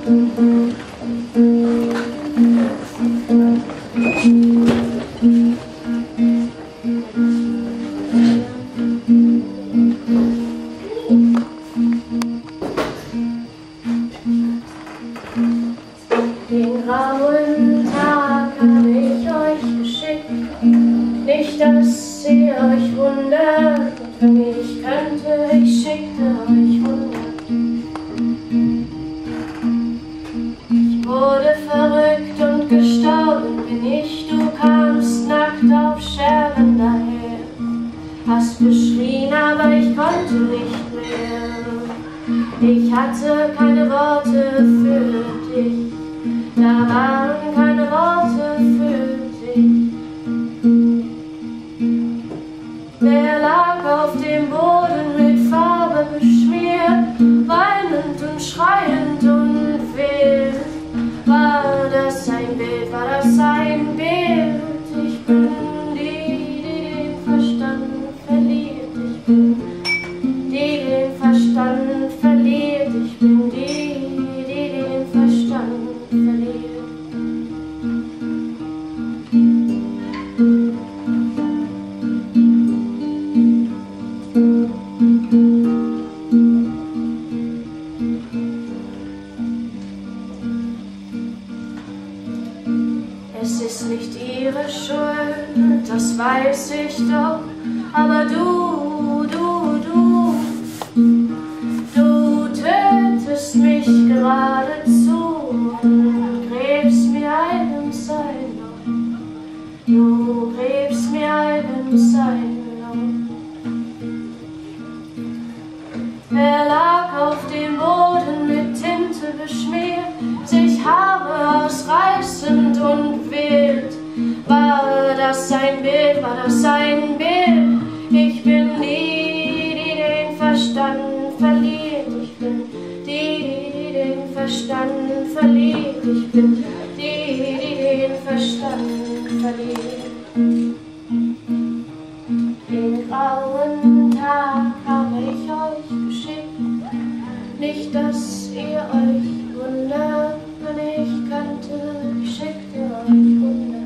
Den grauen Tag habe ich euch geschickt, nicht, dass ihr euch wundert, wenn ich könnte, ich schickte euch 100. Ich wurde verrückt und gestorben bin ich, du kamst nackt auf Scherben daher, hast geschrien, aber ich konnte nicht mehr. Ich hatte keine Worte für dich, da waren keine Worte für dich. Der lag auf dem Boden mit Farbe beschmiert, weinend und schreiend und wild. War das ein Bild, war das ein Bild? Ich bin die, die den Verstand verliert. Ich bin die, den Verstand verliert. Ich bin die, die den Verstand verliert. Es ist nicht ihre Schuld, das weiß ich doch, aber du tötest mich geradezu und gräbst mir ein sein Loch. Du gräbst mir ein sein Loch. Er lag auf dem Boden mit Tinte beschmiert, sich Haare ausreißend und wild. War das ein Bild, war das ein Bild? Ich bin die, die den Verstand verliert. Ich bin die, die den Verstand verliert. Ich bin die, die den Verstand verliert. Den grauen Tag habe ich euch geschickt, nicht, dass ihr euch wundert, wenn ich könnte, ich schickte euch 100.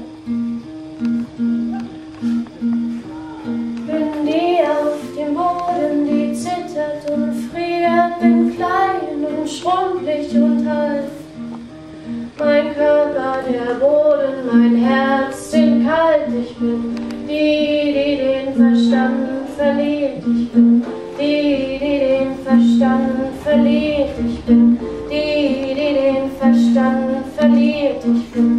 Bin die auf dem Boden, die zittert und friert, bin klein und schrumpelig und halb. Mein Körper der Boden, mein Herz sind kalt. Ich bin die, die den Verstand verliert. Ich bin die, die den Verstand verliert. Ich bin die, die den Verstand verliert. Ich bin